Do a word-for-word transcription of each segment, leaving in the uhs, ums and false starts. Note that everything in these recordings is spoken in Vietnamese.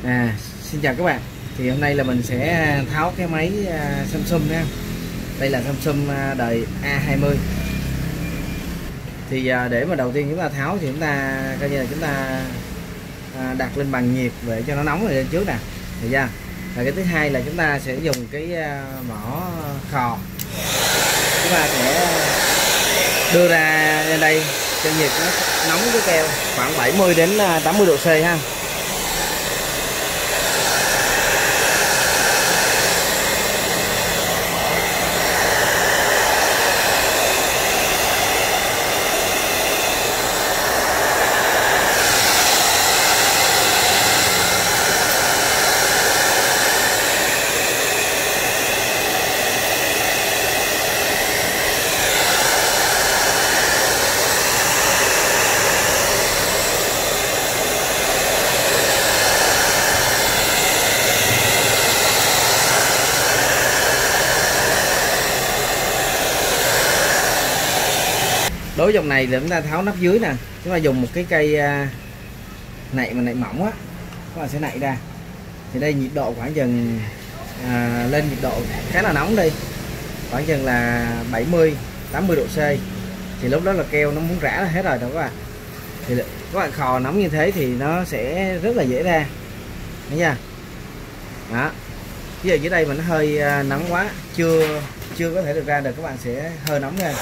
À, xin chào các bạn. Thì hôm nay là mình sẽ tháo cái máy uh, Samsung nha. Đây là Samsung uh, đời A hai mươi. Thì uh, để mà đầu tiên chúng ta tháo thì chúng ta coi như là chúng ta uh, đặt lên bàn nhiệt để cho nó nóng lên trước nè. Được chưa? Và cái thứ hai là chúng ta sẽ dùng cái uh, mỏ khò. Chúng ta sẽ đưa ra lên đây cho nhiệt nó nóng cái keo khoảng bảy mươi đến tám mươi độ C ha. Đối với dòng này để chúng ta tháo nắp dưới nè, chúng ta dùng một cái cây nạy mà nạy mỏng á, các bạn sẽ nạy ra. Thì đây nhiệt độ khoảng chừng à, lên nhiệt độ khá là nóng đi, khoảng chừng là bảy mươi tám mươi độ C. Thì lúc đó là keo nó muốn rã hết rồi đó các bạn. Thì các bạn khò nóng như thế thì nó sẽ rất là dễ ra, thấy nha. Đó. Bây giờ dưới đây mà nó hơi nóng quá, chưa chưa có thể được ra được, các bạn sẽ hơi nóng ra.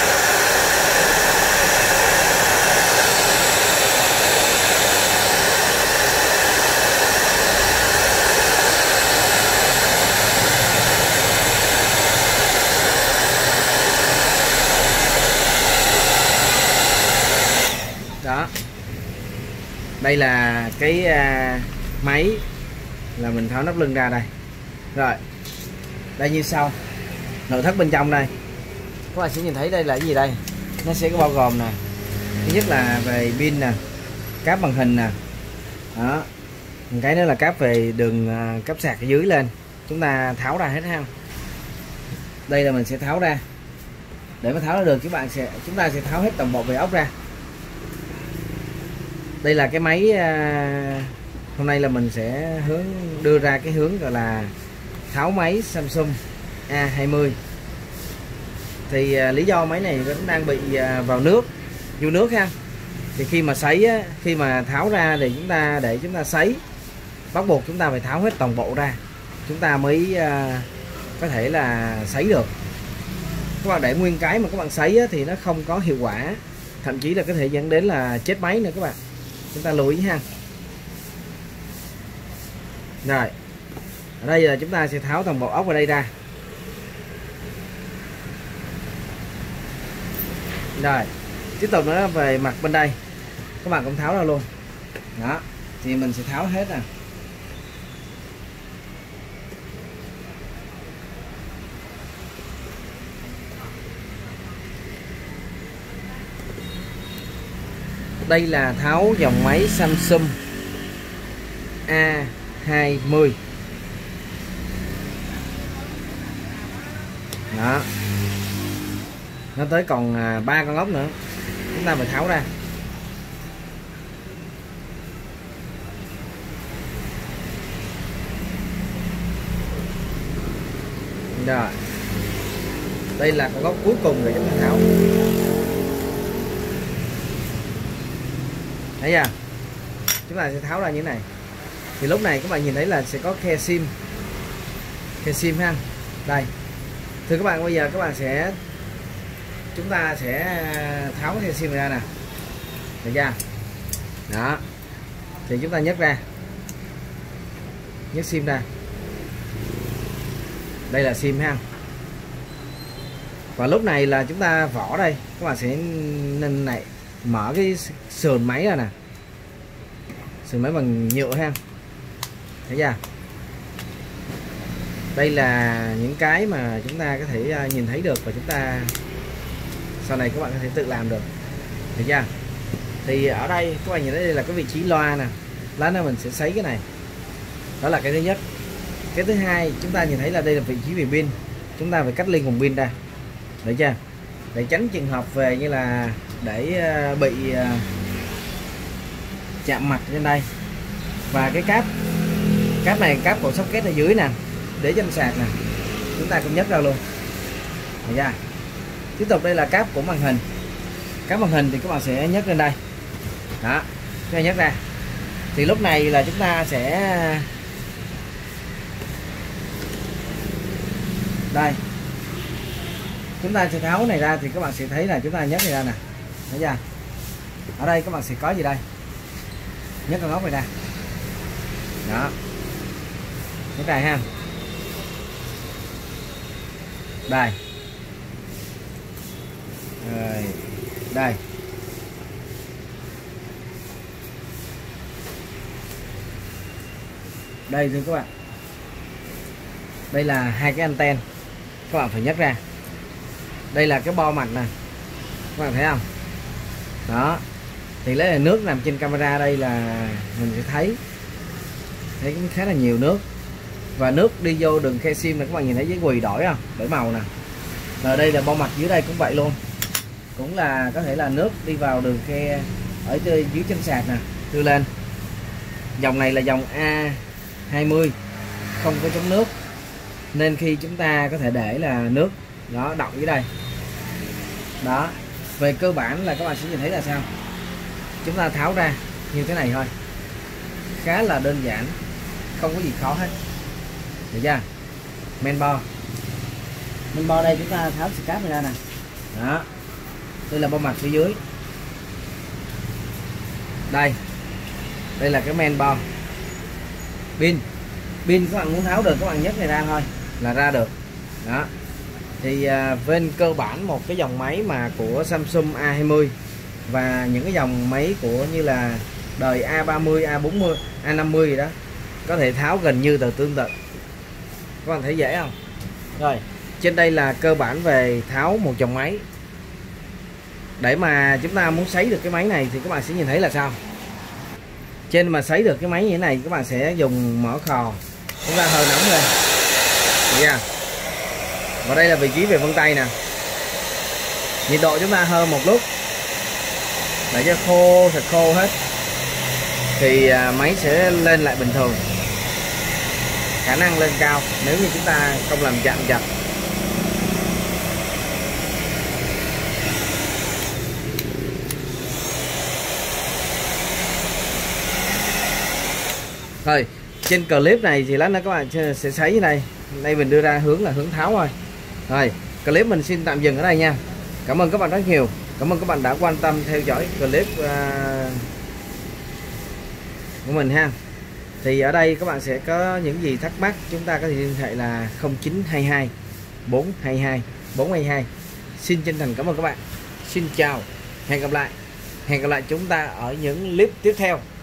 Đó, đây là cái à, máy là mình tháo nắp lưng ra đây. Rồi đây như sau, nội thất bên trong đây các bạn sẽ nhìn thấy đây là cái gì đây. Nó sẽ có bao gồm nè, thứ nhất là về pin nè, cáp màn hình nè, đó, một cái nữa là cáp về đường à, cáp sạc ở dưới lên. Chúng ta tháo ra hết ha. Đây là mình sẽ tháo ra. Để mà tháo ra được các bạn sẽ chúng ta sẽ tháo hết toàn bộ về ốc ra. Đây là cái máy à, hôm nay là mình sẽ hướng đưa ra cái hướng gọi là tháo máy Samsung A hai mươi. Thì à, lý do máy này vẫn đang bị à, vào nước, vô nước ha. Thì khi mà sấy á, khi mà tháo ra thì chúng ta để chúng ta sấy, bắt buộc chúng ta phải tháo hết toàn bộ ra, chúng ta mới à, có thể là sấy được. Các bạn để nguyên cái mà các bạn sấy á, thì nó không có hiệu quả, thậm chí là có thể dẫn đến là chết máy nữa các bạn. Chúng ta lưu ý ha. Rồi, ở đây là chúng ta sẽ tháo toàn bộ ốc ở đây ra. Rồi, tiếp tục nữa về mặt bên đây, các bạn cũng tháo ra luôn. Đó, thì mình sẽ tháo hết nè. Đây là tháo dòng máy Samsung A hai mươi. Đó, nó tới còn ba con ốc nữa, chúng ta phải tháo ra. Rồi, đây là con ốc cuối cùng rồi chúng ta tháo. Thấy chưa? Chúng ta sẽ tháo ra như thế này. Thì lúc này các bạn nhìn thấy là sẽ có khe sim, khe sim ha. Đây. Thưa các bạn, bây giờ các bạn sẽ chúng ta sẽ tháo khe sim ra nè. Được chưa? Đó. Thì chúng ta nhấc ra, nhấc sim ra. Đây là sim ha. Và lúc này là chúng ta vỏ đây, các bạn sẽ nên này mở cái sườn máy ra nè, sườn máy bằng nhựa ha. Thấy chưa? Đây là những cái mà chúng ta có thể nhìn thấy được và chúng ta sau này các bạn có thể tự làm được. Thấy chưa? Thì ở đây các bạn nhìn thấy đây là cái vị trí loa nè, lát nữa mình sẽ sấy cái này. Đó là cái thứ nhất. Cái thứ hai, chúng ta nhìn thấy là đây là vị trí về pin, chúng ta phải cách ly nguồn pin ra. Được chưa? Để tránh trường hợp về như là để bị uh, uh, chạm mặt trên đây. Và cái cáp Cáp này cáp của socket ở dưới nè, để trên sạc nè, chúng ta cũng nhấc ra luôn. Được chưa? Tiếp tục đây là cáp của màn hình. Cáp màn hình thì các bạn sẽ nhấc lên đây. Đó, chúng ta nhấc ra. Thì lúc này là chúng ta sẽ đây, chúng ta sẽ tháo này ra thì các bạn sẽ thấy là chúng ta nhấc này ra nè. Thấy chưa? Ở đây các bạn sẽ có gì đây? Nhấc con ốc này ra. Đó. Nhấc ra ha. Đây. Rồi. Đây. Đây thưa các bạn. Đây là hai cái anten. Các bạn phải nhấc ra. Đây là cái bo mặt nè. Các bạn thấy không? Đó. Thì lấy là nước nằm trên camera đây là mình sẽ thấy thấy cũng khá là nhiều nước. Và nước đi vô đường khe sim là các bạn nhìn thấy giấy quỳ đổi không? Đổi màu nè. Rồi đây là bo mặt dưới đây cũng vậy luôn. Cũng là có thể là nước đi vào đường khe ở dưới chân sạc nè, đưa lên. Dòng này là dòng A hai mươi, không có chống nước. Nên khi chúng ta có thể để là nước đó đọng dưới đây. Đó. Về cơ bản là các bạn sẽ nhìn thấy là sao? Chúng ta tháo ra như thế này thôi. Khá là đơn giản, không có gì khó hết. Được chưa? Men bo. Men bo đây chúng ta tháo scap ra nè. Đó. Đây là bo mặt phía dưới. Đây. Đây là cái men bo. Pin. Pin các bạn muốn tháo được các bạn nhấc này ra thôi là ra được. Đó. Thì à, bên cơ bản một cái dòng máy mà của Samsung A hai mươi và những cái dòng máy của như là đời A ba mươi, A bốn mươi, A năm mươi gì đó có thể tháo gần như từ tương tự. Các bạn thấy dễ không? Rồi, trên đây là cơ bản về tháo một dòng máy. Để mà chúng ta muốn sấy được cái máy này thì các bạn sẽ nhìn thấy là sao? Trên mà sấy được cái máy như thế này các bạn sẽ dùng mỏ khò, chúng ta hơi nóng lên. Được chưa? Và đây là vị trí về vân tay nè. Nhiệt độ chúng ta hơn một lúc để cho khô thật khô hết thì máy sẽ lên lại bình thường, khả năng lên cao nếu như chúng ta không làm chạm chặt. Rồi trên clip này thì lát nữa các bạn sẽ sấy như đây. Đây mình đưa ra hướng là hướng tháo thôi. Rồi clip mình xin tạm dừng ở đây nha. Cảm ơn các bạn rất nhiều. Cảm ơn các bạn đã quan tâm theo dõi clip uh, của mình ha. Thì ở đây các bạn sẽ có những gì thắc mắc chúng ta có thể liên hệ là không chín hai hai bốn hai hai bốn hai hai. Xin chân thành cảm ơn các bạn. Xin chào. Hẹn gặp lại. Hẹn gặp lại chúng ta ở những clip tiếp theo.